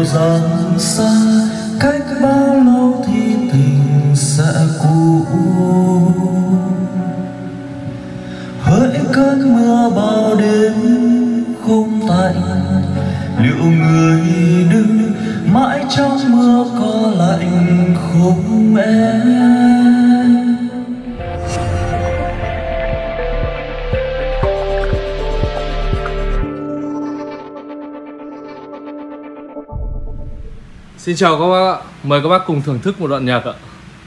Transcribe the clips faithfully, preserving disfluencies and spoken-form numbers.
liệu rằng xa cách bao lâu thì tình sẽ cũ. Hỡi cơn mưa bao đêm không tạnh, liệu người đứng mãi trong mưa có lạnh không em? Xin chào các bác ạ, mời các bác cùng thưởng thức một đoạn nhạc ạ.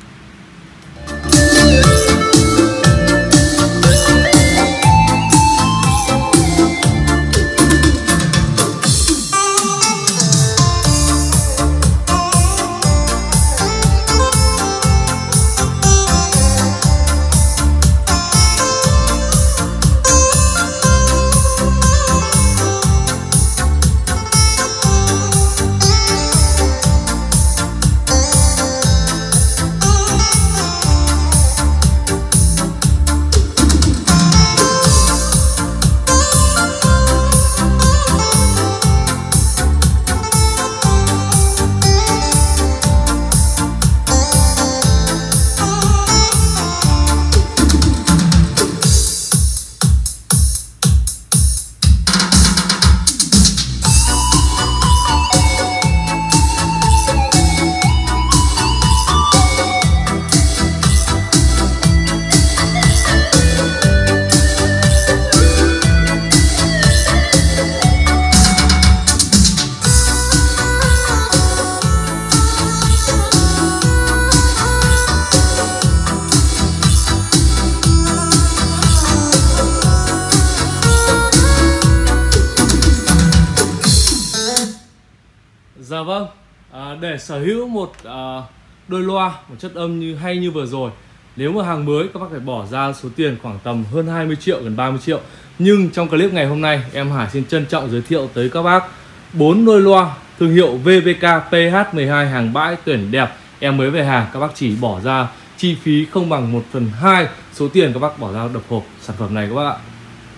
Dạ vâng, à, để sở hữu một à, đôi loa, một chất âm như hay như vừa rồi, nếu mà hàng mới các bác phải bỏ ra số tiền khoảng tầm hơn hai mươi triệu, gần ba mươi triệu. Nhưng trong clip ngày hôm nay em Hải xin trân trọng giới thiệu tới các bác bốn đôi loa thương hiệu vê vê ca P H mười hai hàng bãi tuyển đẹp, em mới về hàng. Các bác chỉ bỏ ra chi phí không bằng một phần hai số tiền các bác bỏ ra đập hộp sản phẩm này các bác ạ.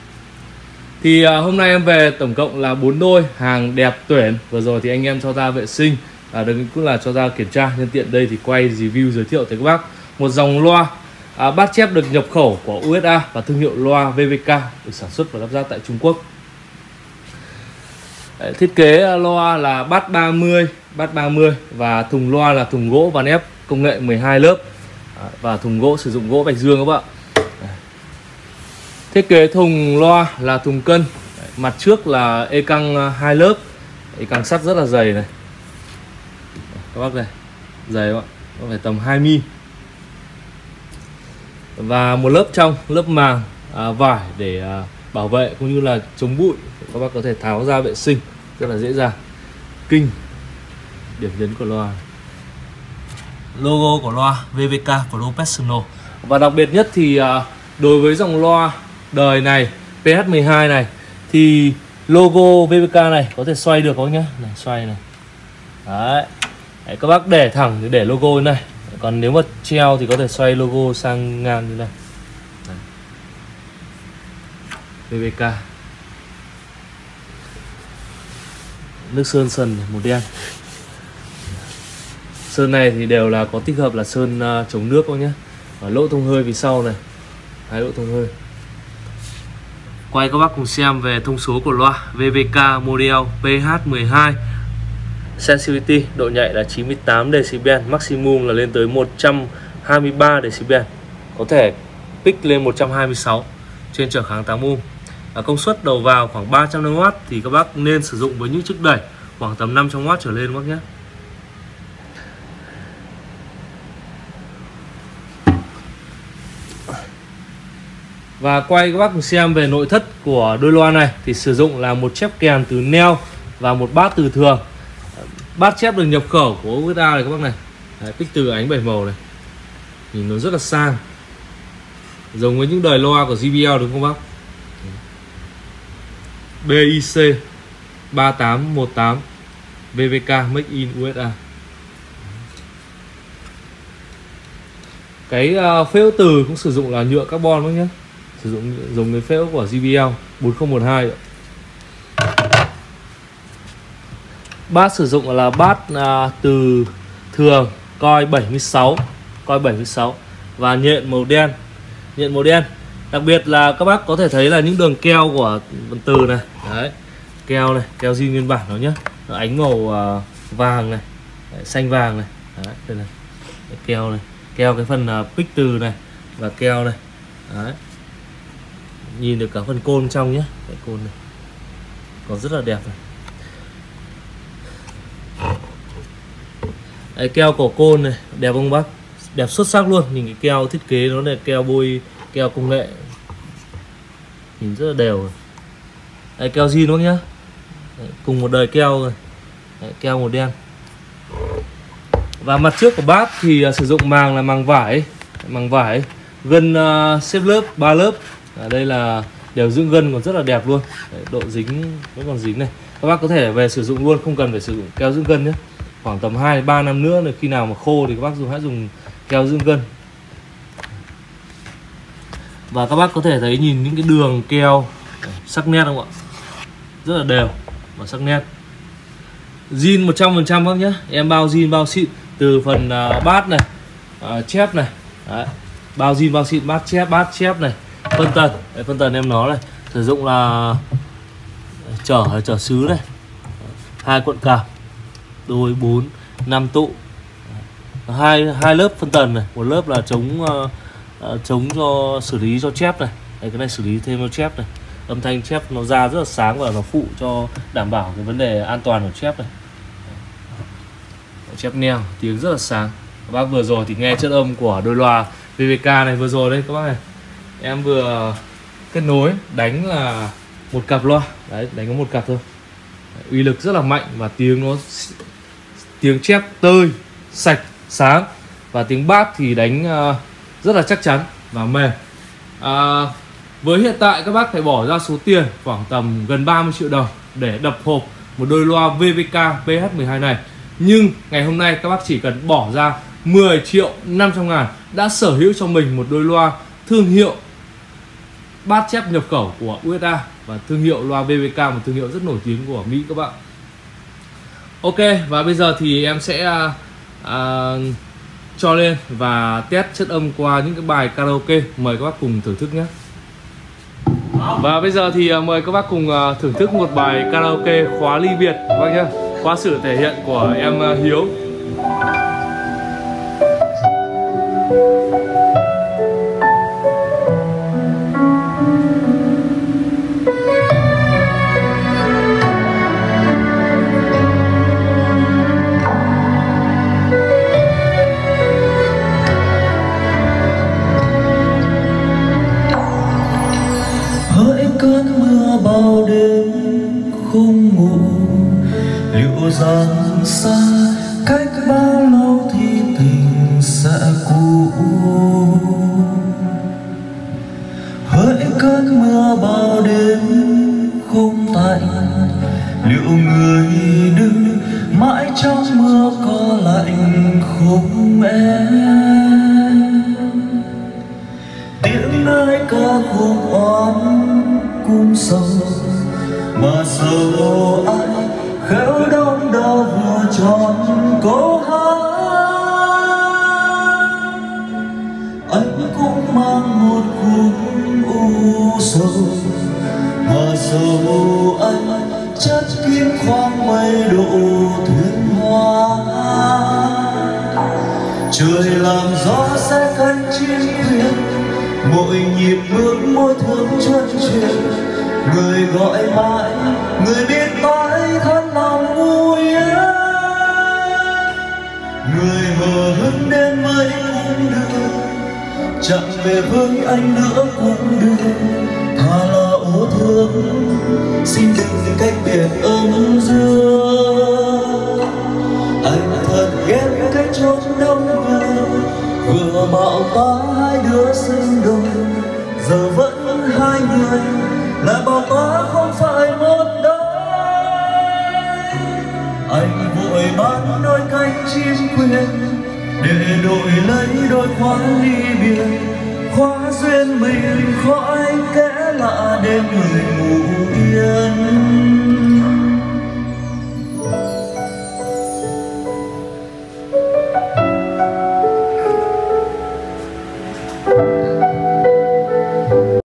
Thì à, hôm nay em về tổng cộng là bốn đôi hàng đẹp tuyển. Vừa rồi thì anh em cho ra vệ sinh, à, đừng cũng là cho ra kiểm tra. Nhân tiện đây thì quay review giới thiệu tới các bác một dòng loa à, bát chép được nhập khẩu của u ét a và thương hiệu loa vê vê ca, được sản xuất và lắp ráp tại Trung Quốc. Đấy, thiết kế loa là bát ba mươi, bát ba mươi và thùng loa là thùng gỗ ván ép công nghệ mười hai lớp, à, và thùng gỗ sử dụng gỗ bạch dương các bạn. Thiết kế thùng loa là thùng cân. Đấy, mặt trước là ê căng hai lớp, ê căng sắt rất là dày này các bác này, dày các bạn, có phải tầm hai mi li. Và một lớp trong, lớp màng à, vải để à, bảo vệ cũng như là chống bụi, các bác có thể tháo ra vệ sinh rất là dễ dàng. Kinh, điểm nhấn của loa, logo của loa vê vê ca Professional. Và đặc biệt nhất thì à, đối với dòng loa đời này P H mười hai này thì logo vê vê ca này có thể xoay được các bác nhé, này, xoay này. Đấy. Đấy, các bác để thẳng thì để logo như này, còn nếu mà treo thì có thể xoay logo sang ngang như này. Đấy. vê vê ca nước sơn sần màu đen. Sơn này thì đều là có tích hợp là sơn uh, chống nước các bác nhé. Và lỗ thông hơi phía sau này, hai lỗ thông hơi. Quay các bác cùng xem về thông số của loa vê vê ca model P H mười hai. Sensitivity, độ nhạy là chín mươi tám decibel, maximum là lên tới một trăm hai mươi ba decibel, có thể pick lên một trăm hai mươi sáu trên trở kháng tám ohm. À, công suất đầu vào khoảng ba trăm năm mươi oát thì các bác nên sử dụng với những chiếc đẩy khoảng tầm năm trăm oát trở lên các bác nhé. Và quay các bác cùng xem về nội thất của đôi loa này thì sử dụng là một chép kèn từ neo và một bát từ thường. Bát chép được nhập khẩu của u ét a này các bác này. Đấy, tích từ ánh bảy màu này, nhìn nó rất là sang, giống với những đời loa của giê bê lờ đúng không bác? B I C ba tám một tám vê vê ca Make in u ét a. Cái uh, phễu từ cũng sử dụng là nhựa carbon các nhé, sử dụng giống cái phễu của giê bê lờ bốn không một hai. Bát sử dụng là bát à, từ thường coi bảy mươi sáu, coi bảy mươi sáu và nhện màu đen, nhện màu đen. Đặc biệt là các bác có thể thấy là những đường keo của phần từ này, đấy, keo này, keo zin nguyên bản nó nhá, nó ánh màu uh, vàng này, đấy, xanh vàng này, đấy, đây này, đấy, keo này, keo cái phần uh, pic từ này và keo này, đấy, nhìn được cả phần côn trong nhé, cái côn này còn rất là đẹp này. Đấy, keo cổ côn này đẹp không bác, đẹp xuất sắc luôn. Nhìn cái keo thiết kế nó là keo bôi, keo công nghệ, nhìn rất là đều. Đấy, keo zin bác nhá. Đấy, cùng một đời keo rồi. Đấy, keo màu đen. Và mặt trước của bát thì uh, sử dụng màng là màng vải, màng vải gân uh, xếp lớp ba lớp. Ở đây là đều dưỡng gân còn rất là đẹp luôn. Đấy, độ dính vẫn còn dính này. Các bác có thể về sử dụng luôn, không cần phải sử dụng keo dưỡng gân nhé. Khoảng tầm hai ba năm nữa này, khi nào mà khô thì các bác dùng hãy dùng keo dưỡng gân. Và các bác có thể thấy nhìn những cái đường keo sắc nét không ạ? Rất là đều và sắc nét. Zin một trăm phần trăm bác nhé. Em bao zin bao xịn từ phần uh, bát này, uh, chép này. Đấy. Bao zin bao xịn, bát chép, bát chép này, phân tần. Đấy, phân tần em nói này, sử dụng là chở chở sứ này, hai cuộn cạp, đôi bốn năm tụ, hai hai lớp phân tần này, một lớp là chống uh, uh, chống cho xử lý cho chép này. Đây, cái này xử lý thêm cho chép này, âm thanh chép nó ra rất là sáng và nó phụ cho đảm bảo cái vấn đề an toàn của chép này. Chép neo tiếng rất là sáng. Các bác vừa rồi thì nghe chất âm của đôi loa vê vê ca này vừa rồi đây các bác này, em vừa kết nối đánh là một cặp loa, đấy, đánh có một cặp thôi. Đấy, uy lực rất là mạnh và tiếng nó tiếng chép tơi, sạch, sáng. Và tiếng bát thì đánh uh, rất là chắc chắn và mềm. À, với hiện tại các bác phải bỏ ra số tiền khoảng tầm gần ba mươi triệu đồng để đập hộp một đôi loa vê vê ca pê hát mười hai này. Nhưng ngày hôm nay các bác chỉ cần bỏ ra mười triệu năm trăm ngàn đã sở hữu cho mình một đôi loa thương hiệu bát chép nhập khẩu của u ét a và thương hiệu loa vê vê ca, một thương hiệu rất nổi tiếng của Mỹ các bạn. Ok, và bây giờ thì em sẽ à, cho lên và test chất âm qua những cái bài karaoke. Mời các bác cùng thưởng thức nhé. Và bây giờ thì mời các bác cùng thưởng thức một bài karaoke khóa ly biệt các bác nhé, qua sự thể hiện của em Hiếu. Cơn mưa bao đêm không ngủ, liệu rằng xa cách bao lâu thì tình sẽ cũ. Hỡi cơn mưa bao đêm không tạnh, liệu người đứng mãi trong mưa có lạnh không em? Tiếng ai ca khúc oán cung sầu mà sầu ai khéo đón đau vừa tròn câu hát. Anh cũng mang một khúc u sầu mà sầu anh chất kín khoang mây độ thuyền hoa. Trời làm gió sẽ cánh chim khuyên, mỗi nhịp bước môi thương chuân chuyển. Người gọi mãi, người biết mãi thân lòng vui ấy. Người hờ hững đến với cũng được, chẳng về với anh nữa cũng được. Thà là ô thương, xin đừng cách biệt ấm dương. Anh thật ghét cái chốn đông người, vừa bảo ta hai đứa sinh đôi, giờ vẫn hai người lại bảo ta không phải một đôi. Anh vội bán đôi cánh chim quyền để đổi lấy đôi khóa ly biệt. Khóa duyên mình khỏi kẽ lạ đến người mù